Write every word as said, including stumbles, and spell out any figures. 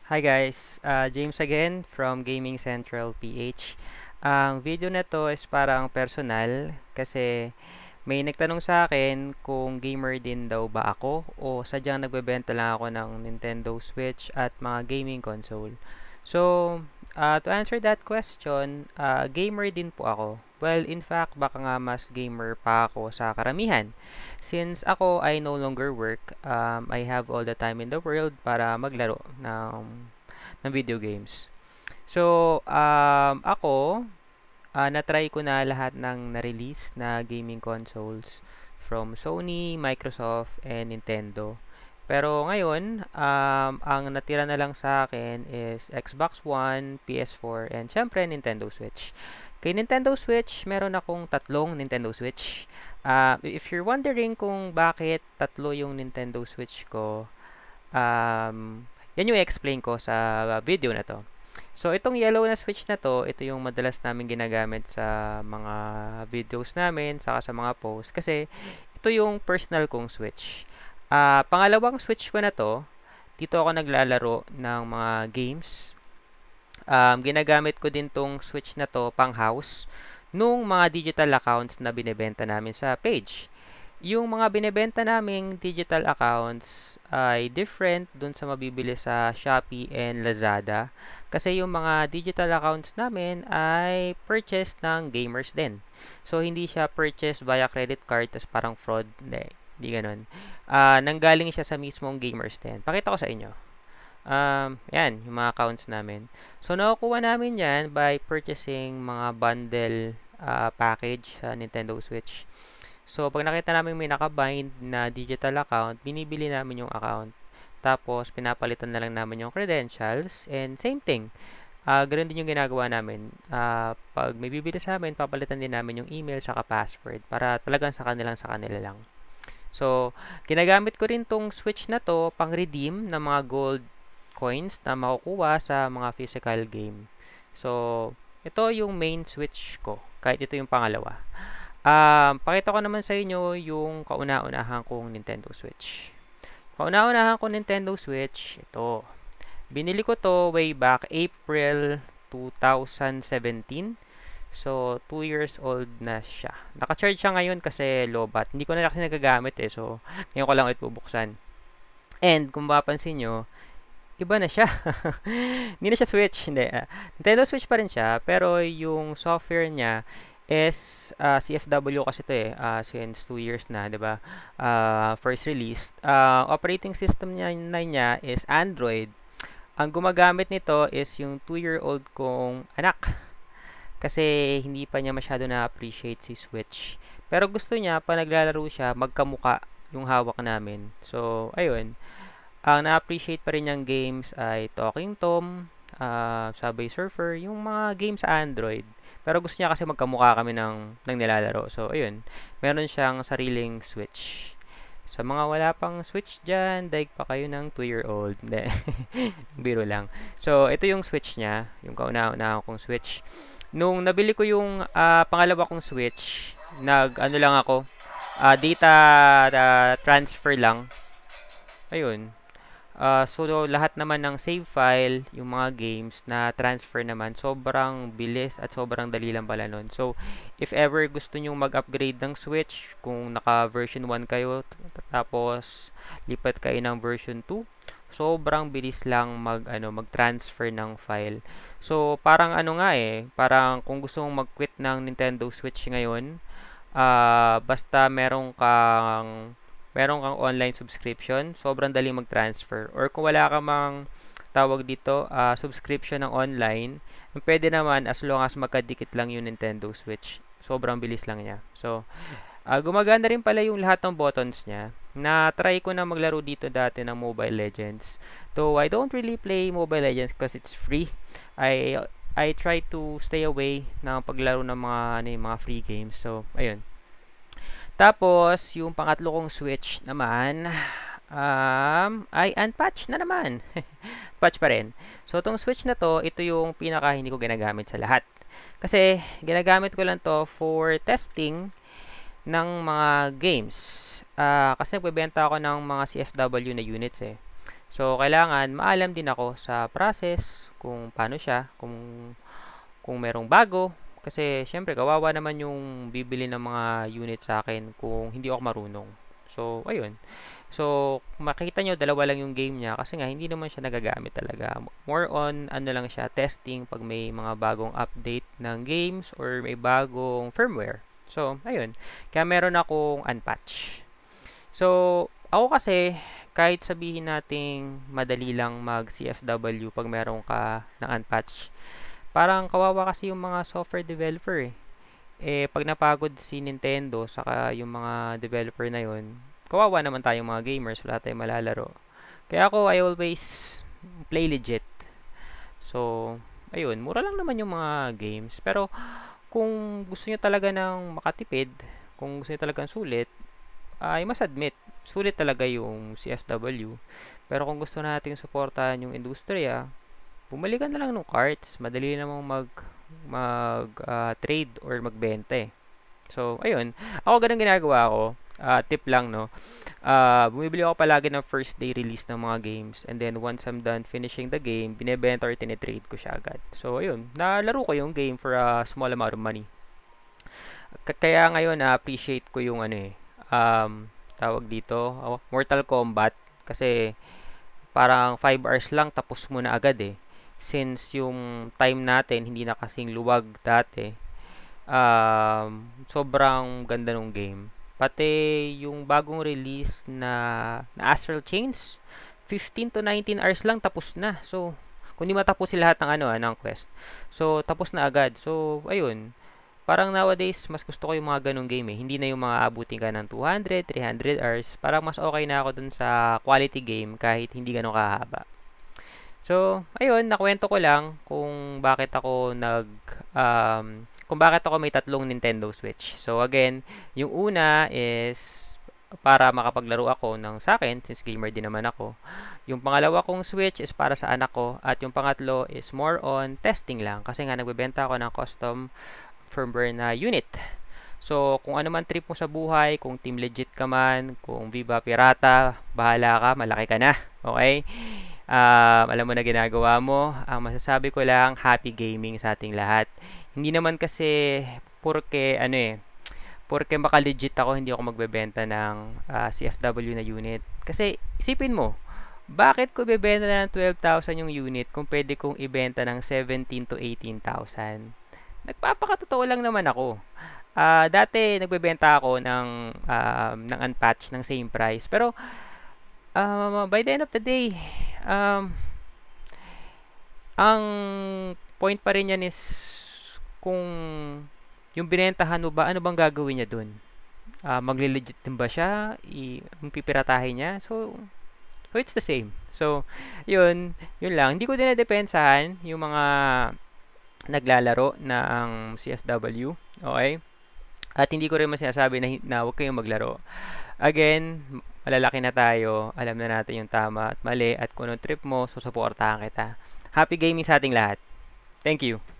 Hi guys, uh, James again from Gaming Central P H. Ang video na to is parang personal kasi may nagtanong sa akin kung gamer din daw ba ako o sadyang nagbebenta lang ako ng Nintendo Switch at mga gaming console. So, uh, to answer that question, uh, gamer din po ako. Well, in fact, baka nga mas gamer pa ako sa karamihan. Since ako ay no longer work, um, I have all the time in the world para maglaro ng, ng video games. So, um, ako, uh, na-try ko na lahat ng na-release na gaming consoles from Sony, Microsoft, and Nintendo. Pero ngayon, um, ang natira na lang sa akin is Xbox One, P S four, and syempre Nintendo Switch. Kay Nintendo Switch, meron akong tatlong Nintendo Switch. Uh, if you're wondering kung bakit tatlo yung Nintendo Switch ko, um, yan yung explain ko sa video na to. So, itong yellow na switch na to, ito yung madalas namin ginagamit sa mga videos namin, saka sa mga posts, kasi ito yung personal kong switch. Uh, pangalawang switch ko na to, dito ako naglalaro ng mga games. Um, ginagamit ko din tong switch na to pang house nung mga digital accounts na binebenta namin sa page. Yung mga binebenta naming digital accounts ay different dun sa mabibili sa Shopee and Lazada. Kasi yung mga digital accounts namin ay purchase ng gamers din. So, hindi siya purchase via credit card, tas parang fraud. Hindi, hindi ganun. Uh, nanggaling siya sa mismong gamers din. Pakita ko sa inyo. Um, yan, yung mga accounts namin. So, nakukuha namin yan by purchasing mga bundle uh, package sa Nintendo Switch. So, pag nakita namin may nakabind na digital account, binibili namin yung account. Tapos, pinapalitan na lang namin yung credentials. And same thing. Uh, ganun din yung ginagawa namin. Uh, pag may bibili sa amin, papalitan din namin yung email saka password para talagang sa kanilang sa kanila lang. So, ginagamit ko rin tong switch na to pang redeem ng mga gold coins na makukuha sa mga physical game. So, ito yung main switch ko. Kahit ito yung pangalawa. Um, pakita ko naman sa inyo yung kauna-unahan kong Nintendo Switch. Kauna-unahan kong Nintendo Switch, ito. Binili ko to way back April twenty seventeen. So, two years old na siya. Naka-charge siya ngayon kasi low-bat. Hindi ko na kasi nagagamit eh. So, ngayon ko lang ulit bubuksan. And, kung mapapansin nyo, iba na siya. Hindi na siya Switch. Hindi. Uh, Nintendo Switch pa rin siya. Pero, yung software niya is uh, C F W kasi ito eh, uh, since two years na, di ba? Uh, first released. Uh, operating system niya, na niya is Android. Ang gumagamit nito is yung two-year-old kong anak. Kasi hindi pa niya masyado na-appreciate si Switch. Pero gusto niya, pa naglalaro siya, magkamuka yung hawak namin. So, ayun. Ang na-appreciate pa rin niyang games ay Talking Tom, uh, Subway Surfer, yung mga games sa Android. Pero gusto niya kasi magkamukha kami ng, ng nilalaro. So, ayun. Meron siyang sariling Switch. Sa mga wala pang Switch dyan, daig pa kayo ng two-year-old. Hindi. Biro lang. So, ito yung Switch niya. Yung kauna-una kong Switch. Nung nabili ko yung uh, pangalawa kong Switch, nag, ano lang ako, uh, data uh, transfer lang. Ayun. Uh, so, lahat naman ng save file, yung mga games na transfer naman, sobrang bilis at sobrang dali lang pala nun. So, if ever gusto nyo mag-upgrade ng Switch, kung naka-version one kayo, tapos lipat kayo ng version two, sobrang bilis lang mag, ano, mag-transfer ng file. So, parang ano nga eh, parang kung gusto mong mag-quit ng Nintendo Switch ngayon, uh, basta merong kang meron kang online subscription, sobrang dali mag-transfer. Or kung wala ka mang tawag dito, uh, subscription ng online, pwede naman as long as magkadikit lang yung Nintendo Switch. Sobrang bilis lang niya. So, uh, gumagana rin pala yung lahat ng buttons niya. Na-try ko na maglaro dito dati ng Mobile Legends. Though I don't really play Mobile Legends because it's free. I I try to stay away ng paglaro ng mga, ano, yung mga free games. So, ayun. Tapos, yung pangatlo kong Switch naman, um, ay unpatch na naman. Patch pa rin. So, itong Switch na to, ito yung pinaka hindi ko ginagamit sa lahat. Kasi, ginagamit ko lang to for testing ng mga games. Uh, kasi nagbebenta ako ng mga C F W na units eh. So, kailangan maalam din ako sa process, kung paano siya, kung, kung merong bago. Kasi, syempre, kawawa naman yung bibili ng mga unit sa akin kung hindi ako marunong. So, ayun. So, makikita nyo, dalawa lang yung game niya kasi nga, hindi naman siya nagagamit talaga. More on, ano lang siya, testing pag may mga bagong update ng games or may bagong firmware. So, ayun. Kaya meron akong unpatch. So, ako kasi, kahit sabihin nating madali lang mag C F W pag meron ka ng unpatch, parang kawawa kasi yung mga software developer eh. Eh, pag napagod si Nintendo, saka yung mga developer na yun, kawawa naman tayong mga gamers, wala tayong malalaro. Kaya ako, I always play legit. So, ayun, mura lang naman yung mga games. Pero, kung gusto nyo talaga ng makatipid, kung gusto nyo talagang sulit, I must admit, sulit talaga yung C F W. Pero kung gusto nating suportahan yung industriya, bumalik ka na lang ng carts. Madali namang mag mag uh, trade or magbenta eh. So, ayun. Ako ganun ginagawa ko. Uh, tip lang, no? Uh, bumibili ako palagi ng first day release ng mga games. And then, once I'm done finishing the game, binebenta or tinitrade ko siya agad. So, ayun. Nalaro ko yung game for a small amount of money. K- kaya ngayon, na-appreciate ko yung ano eh. Um, tawag dito, oh, Mortal Kombat. Kasi, parang five hours lang, tapos mo na agad eh. Since yung time natin, hindi na kasing luwag dati. Um, sobrang ganda ng game. Pati yung bagong release na, na Astral Chains, fifteen to nineteen hours lang tapos na. So, kung di matapusin lahat ng ano, ah, ng quest. So, tapos na agad. So, ayun. Parang nowadays, mas gusto ko yung mga ganong game eh. Hindi na yung mga abutin ka ng two hundred, three hundred hours. Parang mas okay na ako dun sa quality game kahit hindi ganun kahaba. So, ayun, nakwento ko lang kung bakit ako nag um, kung bakit ako may tatlong Nintendo Switch. So, again, yung una is para makapaglaro ako ng sa akin, since gamer din naman ako. Yung pangalawa kong Switch is para sa anak ko. At yung pangatlo is more on testing lang. Kasi nga, nagbebenta ako ng custom firmware na unit. So, kung ano man trip mo sa buhay, kung Team Legit ka man, kung Viva Pirata, bahala ka, malaki ka na. Okay? Um, alam mo na ginagawa mo. Ang masasabi ko lang, happy gaming sa ating lahat. Hindi naman kasi porke ano eh, porke maka-legit ako, hindi ako magbebenta ng uh, C F W na unit. Kasi isipin mo, bakit ko bebenta na ng twelve thousand yung unit kung pwede kong ibenta ng seventeen to eighteen thousand? Nagpapakatotoo lang naman ako. Uh, dati nagbebenta ako ng um, ng unpatched ng same price. Pero um, by the end of the day, um, ang point pa rin yan is kung yung binentahan mo ba, ano bang gagawin niya dun? Uh, magli-legit din ba siya? I, pipiratahin niya? So, so, it's the same. So, yun, yun lang. Hindi ko din na-depensahan yung mga naglalaro ng C F W. Okay? At hindi ko rin masinasabi na, na huwag kayong maglaro. Again, malalaki na tayo. Alam na natin yung tama at mali. At kung anong trip mo, susuportahan kita. Happy gaming sa ating lahat. Thank you.